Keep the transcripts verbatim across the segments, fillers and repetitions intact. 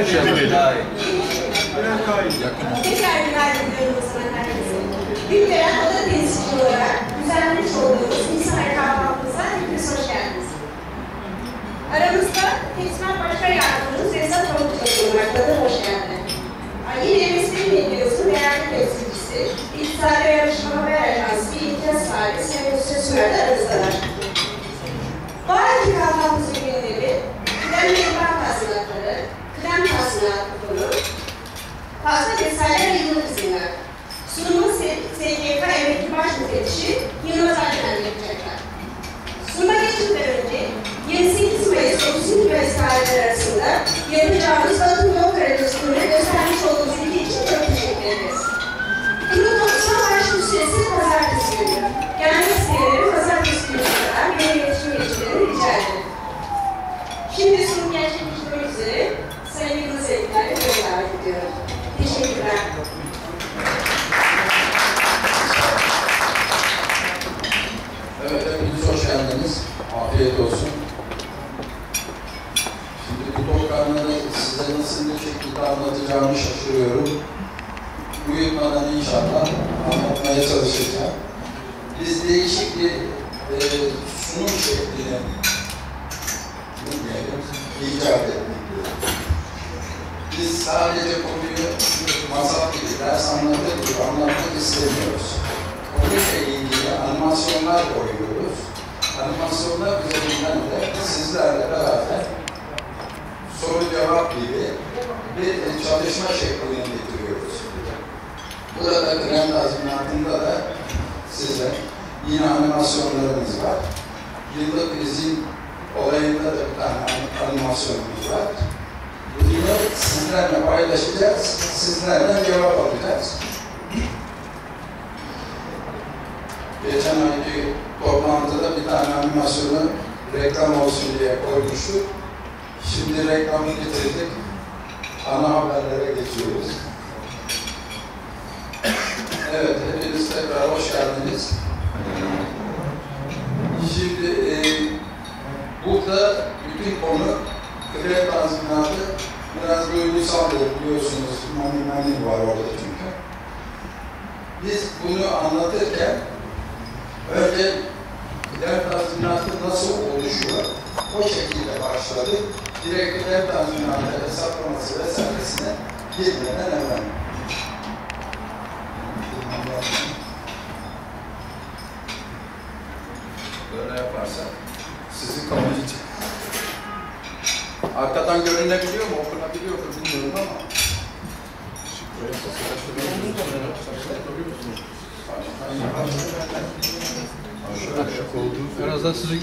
konuşalım. Daha iyi. Tekrar günaydın diyorum o zaman herkese. Gündelen oda temsilci olarak düzenlemiş olduğumuz misafir kahvaltımıza hepiniz hoş geldiniz. Aramızda Hizmet Başkan Yardımcımız Esat Pamukçu bulunmaktadır, hoş geldin. Yine mesleği medyasyonu değerli temsilcisi, İktisadi ve Yarışma Haber Ajansı bir imtiyaz sahibi Sayın Hüsnü Sümer de aramızdalar. Bu ayki kahvaltımızın gündemi, kıdem ve ikram tazminatları, kıdem tazminatı konu, fazla mesailer ve yıllık izinler. Sunumu S G K Emekli Baş Müfettişi Yılmaz Alperen yapacaklar. Sunuma geçmeden önce yirmi sekiz Mayıs otuz iki Mayıs tarihleri arasında yapacağımız Batı Yol Karadeniz turuna göstermiş olduğunuz ilgi için çok teşekkür ederiz. Turun konuşma başlığı süresi pazartesi günü. Gelmek isteyenleri pazartesi günü kadar benim iletişim geçmelerini rica ederim. Şimdi sunum gerçekleştirmek üzere Sayın Yılmaz Alperen'i böyle davet ediyorum. Teşekkürler. Evet, hepiniz hoş geldiniz. Afiyet olsun. Şimdi bu programları size nasıl bir şekilde anlatacağımı şaşırıyorum. Uyutmadan inşallah anlatmaya çalışacağım. Biz değişik bir e, sunum şeklini icat ettik. Biz sadece konuyu masal gibi, ders anlatır gibi anlatmak istemiyoruz. Konuyla ilgili animasyonlar koyuyoruz. Animasyonlar üzerinden de sizlerle beraber soru cevap gibi bir çalışma şeklini getiriyoruz. Burada kıdem tazminatında da size yine animasyonlarımız var. Yıllık izin olayında da bir tane animasyonumuz var. Bunu sizlerle paylaşacağız, sizlerden cevap alacağız. Geçen ayki toplantıda bir tane animasyonu reklam olsun diye koymuştuk. Şimdi reklamı bitirdik. Ana haberlere geçiyoruz. Evet, hepiniz tekrar hoş geldiniz. Şimdi e, burada bütün konu kıdem tazminatı biraz duygusal biliyorsunuz. Mani mani var orada çünkü. Biz bunu anlatırken önce kıdem tazminatı nasıl oluşuyor? O şekilde başladık. Direkt kıdem tazminatı hesaplaması vesairesine girmeden evvel. Böyle yaparsak sizi kamulayacak. Arkadan görünebiliyor mu? Okunabiliyor mu? Bilmiyorum ama. Biraz daha sizi...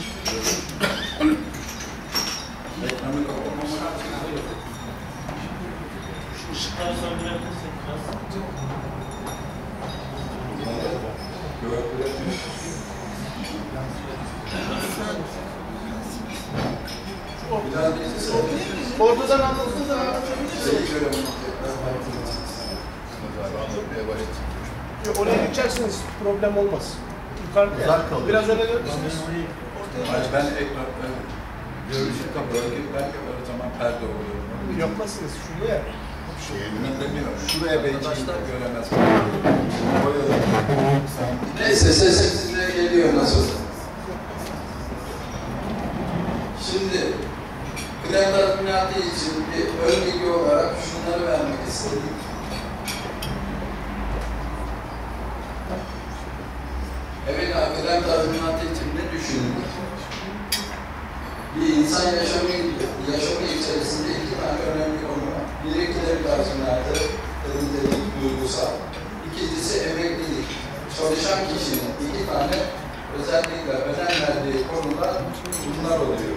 Işıkları söndürebilirsek biraz. Ortadan anlatsın da anlatabilirsiniz. Oraya geçersiniz, problem olmaz. Yukarıda yani. Biraz öne dönürsünüz. Hayır, ben ekran, görüşü kapıyorum. Belki o zaman perde oluyorum. Yapmazsınız şuraya. Şeyini demiyorum. Şuraya arkadaşlar göremez. Neyse, sesim size geliyor nasıl? Şimdi kıdem tazminatı için bir ön bilgi olarak şunları vermek istedim. Evet, kıdem tazminatı için ne düşünülür? Bir insan yaşamı, yaşamı içerisinde iki tane önemli konu var. Biri kıdem tazminatı, dedik duygusal. İkincisi emeklilik. Çalışan kişinin iki tane özellikle önem verdiği konular bunlar oluyor.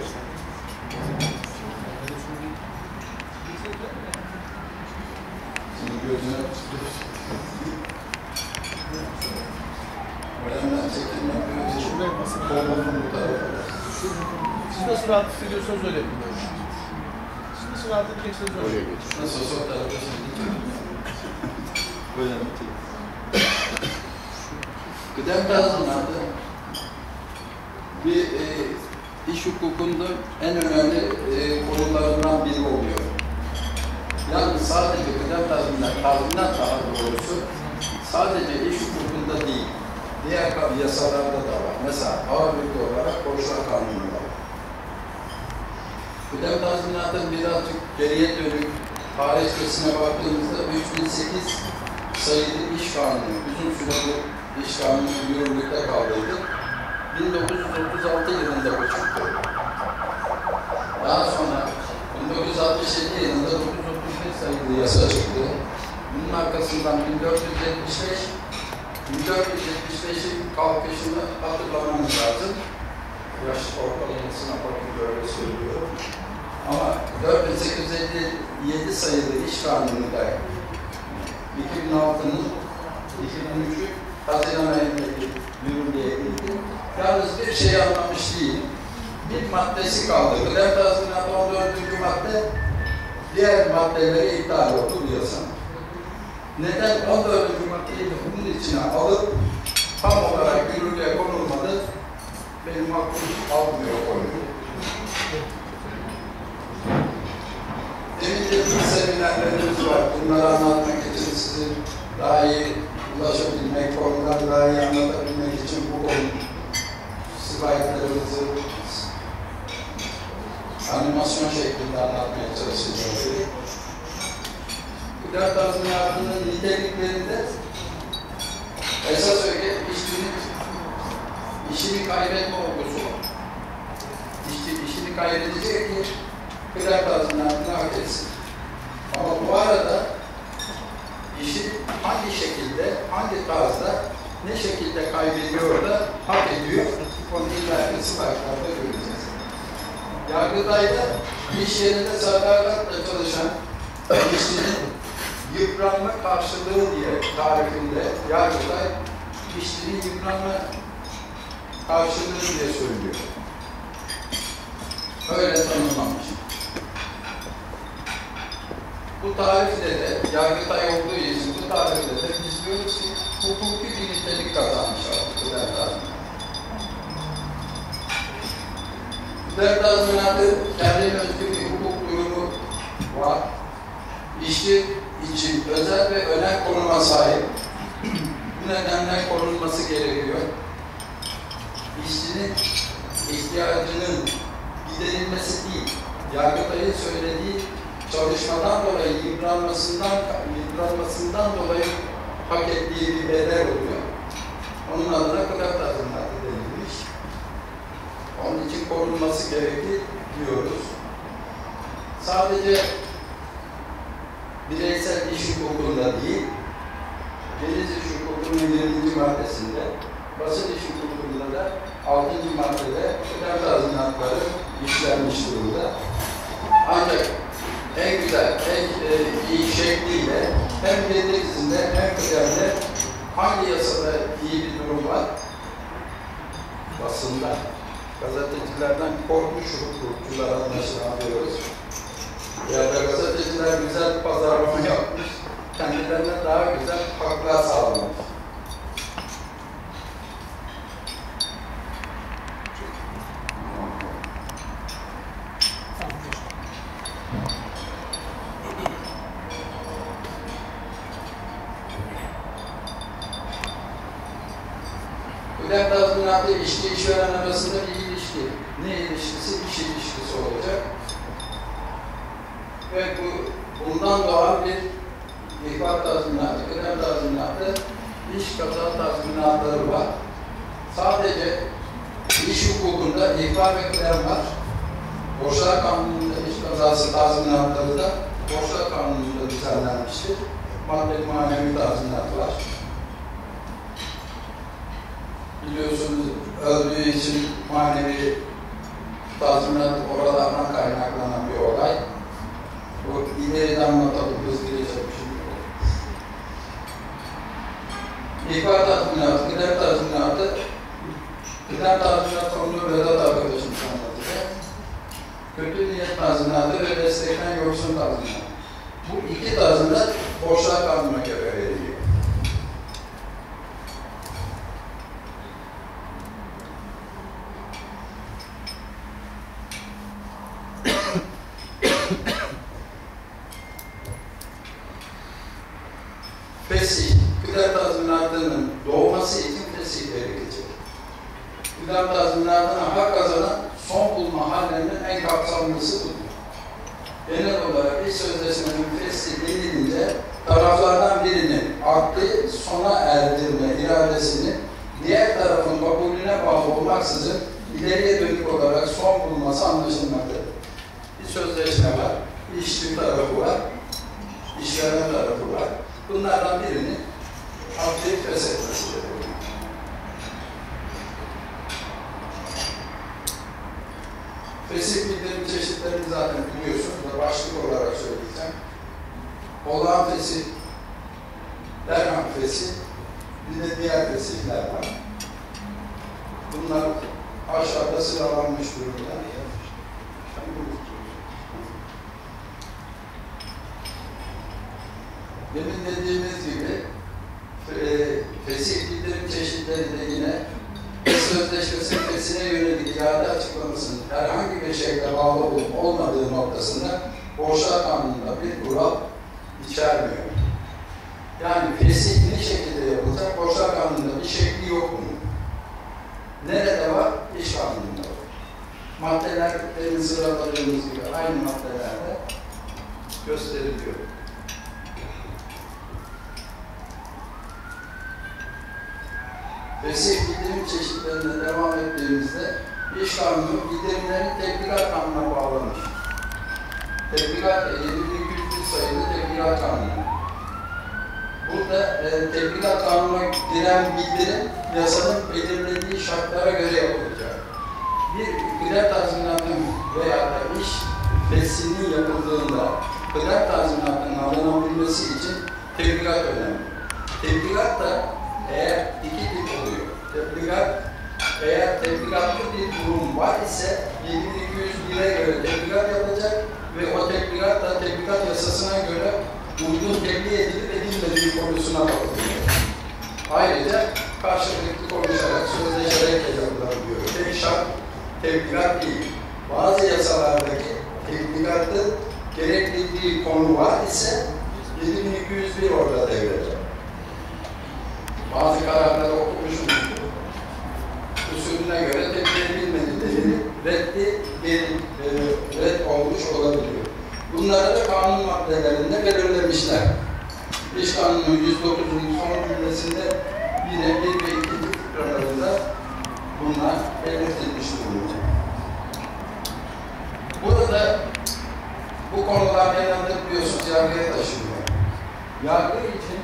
Şimdi gözüne önemli çekim yapıyoruz. Kolumuzun bu tarafı. Siz nasıl rahat hissediyorsanız öyle yapın. Siz nasıl rahat edeceksiniz öyle yapın. Nasıl olsa o tarafı böyle anlatayım. Kıdem tazminatı bir e, iş hukukunda en önemli e, konularından biri oluyor. Yalnız sadece kıdem tazminat, tazminat daha doğrusu sadece iş hukukunda değil, diğer yasalarda da var. Mesela ağırlıklı olarak borçlar kanunu var. Kıdem tazminatın birazcık geriye dönük tarihçesine baktığımızda üç bin sekiz sayılı iş kanunu, uzun süre bu iş kanunu yürürlükte kaldıydı. bin dokuz yüz otuz altı yılında bu çıktı. Daha sonra bin dokuz yüz altmış yedi yılında dokuz yüz otuz beş sayılı yasa çıktı. Bunun arkasından bin dört yüz yetmiş beş, bin dört yüz yetmiş beşin kalkışını hatırlamamız lazım. Yaş ortalamasına bakın böyle söylüyorum. Ama dört bin sekiz yüz elli yedi sayılı iş kanununda iki bin altının iki bin üçün Haziran ayındaki yürürlüğe girdi. Yalnız bir şey anlamış değil. Bir maddesi kaldı. Kıdem tazminatı on dördüncü madde diğer maddelere iptal oldu bu yasanın. Neden on dördüncü maddeyi de bunun içine alıp tam olarak yürürlüğe konulmadı? Benim aklım almıyor konuyu. Demin dediğim seminerlerimiz var. Bunları anlatmak için sizin daha iyi ulaşabilmek, konuları daha iyi anlatabilmek için bu konu slaytlarımızı animasyon şeklinde anlatmaya çalışacağız. Kıdem tazminatının niteliklerinde esas öge işçinin işini kaybetme olgusu var. İşçi işini kaybedecek ki kıdem tazminatını hak etsin. Ama bu arada işi hangi şekilde, hangi tarzda, ne şekilde kaybediyor da hak ediyor, onun ileride slaytlarda göreceğiz. Yargıtay'da iş yerinde sadakatle çalışan işçinin yıpranma karşılığı diye tarifinde Yargıtay işçinin yıpranma karşılığı diye söylüyor. Öyle tanımlamış. Bu tarifte de Yargıtay olduğu için bu tarifte de biz diyoruz ki hukuki bir nitelik kazanmış artık kıdem tazminatı. Kıdem tazminatı kendine özgü bir hukuk durumu var. İşçi için özel ve önem konuma sahip. Bu nedenle korunması gerekiyor. İşçinin ihtiyacının giderilmesi değil, Yargıtay'ın söylediği çalışmadan dolayı, yıpranmasından, yıpranmasından dolayı hak ettiği bir bedel oluyor. Onun adına kıdem tazminatı denilmiş. Onun için korunması gerekir diyoruz. Sadece bireysel iş hukukunda değil, deniz iş hukukunun yirminci maddesinde, basın iş hukukunda da altıncı maddede kıdem tazminatları işlenmiş durumda. Ancak en güzel, en e, iyi şekliyle hem denizinde hem kıdemde hangi yasada iyi bir durum var? Basında. Gazetecilerden korkmuş hukukçular anlaşılamıyoruz. Ya da gazeteciler güzel pazarlama yapmış, kendilerine daha güzel haklar sağlamış. Kıdem tazminatı işçi işveren arasında bir ilişki. Ne ilişkisi? İş ilişkisi olacak. Ve bu, bundan doğan bir ihbar tazminatı, kıdem tazminatı, iş kaza tazminatları var. Sadece iş hukukunda ihbar ve kıdem var. Borçlar Kanunu'nda iş kazası tazminatları da Borçlar Kanunu'nda düzenlenmiştir. Maddi manevi tazminat var. Biliyorsunuz öldüğü için manevi tazminat oralardan kaynaklanan bir olay. Bu ileriden anlatalım, hızlı geçelim şimdi. İhbar tazminatı, kıdem tazminatı, kıdem tazminatı onu Vedat arkadaşım anlatacak. Kötü niyet tazminatı ve destekten yoksun tazminatı. Bu iki tazminat Borçlar Kanunu'na göre veriliyor. İdam tazminatına hak kazanan son bulma hallerinin en kapsamlısı budur. Genel olarak iş sözleşmenin fesli denilince taraflardan birinin aklı sona erdirme iradesini diğer tarafın kabulüne bağlı olmaksızın ileriye dönük olarak son bulması anlaşılmaktadır. Bir sözleşme var, işçi tarafı var, işveren tarafı var. Bunlardan birini aklı feshetmesidir. Fesih bildirim çeşitlerini zaten biliyorsunuz da başlık olarak söyleyeceğim. Olağan fesih, derhal fesih, bir de diğer fesihler var. Bunlar aşağıda sıralanmış durumda. Demin dediğimiz gibi fesih bildirim çeşitleri de yine sözleşmesi fesine yönelik irade açıklamasının herhangi bir şekilde bağlı olup olmadığı noktasında borçlar kanununda bir kural içermiyor. Yani fesih ne şekilde yapılacak? Borçlar kanununda bir şekli yok bunun. Nerede var? İş kanununda var. Maddelerden sıraladığımız gibi aynı maddelerde gösteriliyor. Fesih bildirim çeşitlerine devam ettiğimizde iş kanunu bildirimlerin tebligat kanununa bağlanır. Tebligat yedi bin iki yüz bir sayılı tebligat kanunu. Burada e, tebligat kanununa giren bildirim yasanın belirlediği şartlara göre yapılacak. Bir kıdem tazminatının veya da iş feslinin yapıldığında kıdem tazminatının alınabilmesi için tebligat önemli. Tebligat da eğer iki tip oluyor. Tebligat, eğer tebligatlı bir durum var ise yedi bin iki yüz bire göre tebligat yapılacak ve o tebligat da tebligat yasasına göre uygun tebliğ edilip edilmediği konusuna bakılıyor. Ayrıca karşılıklı konuşarak, sözleşerek yapılabiliyor. Tek şart tebligat değil. Bazı yasalardaki tebligatın gerektirdiği konu var ise yedi bin iki yüz bir orada devrede. Bazı kararları okumuşuz. Usulüne göre tebliğ edilmediği reddi geri, e, red olmuş olabiliyor. Bunları da kanun maddelerinde belirlemişler. İş Kanunu'nun yüz dokuzuncu son cümlesinde yine bir ve ikinci fıkralarında bunlar belirtilmiş durumda. Burada bu konular genelde biliyorsunuz yargıya taşınıyor. Yargı için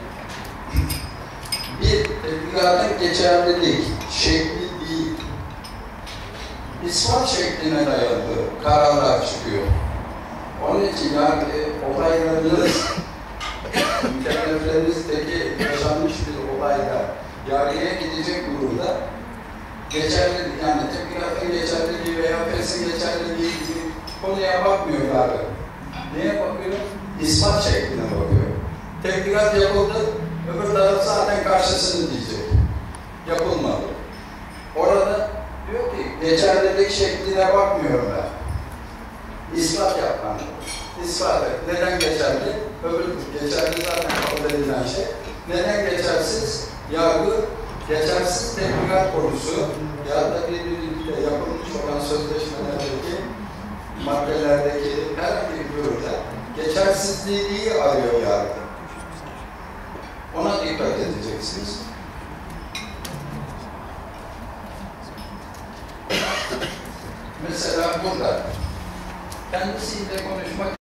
bir tebligatın geçerlilik şekli değil, ispat şekline dayalı kararlar çıkıyor. Onun için yargı olaylarınız, mükelleflerinizdeki yaşanmış bir olayda yargıya gidecek durumda geçerli, yani tebligatın geçerliliği veya fesin geçerliliği gibi konuya bakmıyor yargı. Neye bakıyor? İspat şekline bakıyor. Tebligat yapıldı, öbür taraf zaten karşısını diyecek. Yapılmadı. Orada diyor ki, geçerlilik şekline bakmıyorum ben. İspat yapmam. İspat et. Neden geçerli? Öbür geçerli zaten kabul edilen şey. Neden geçersiz? Yargı, geçersiz tebligat konusu ya da birbiriyle yapılmış olan sözleşmelerdeki maddelerdeki herhangi bir durumda geçersizliği arıyor yargı. Ona dikkat edeceksiniz. Mesela burada kendisiyle konuşmak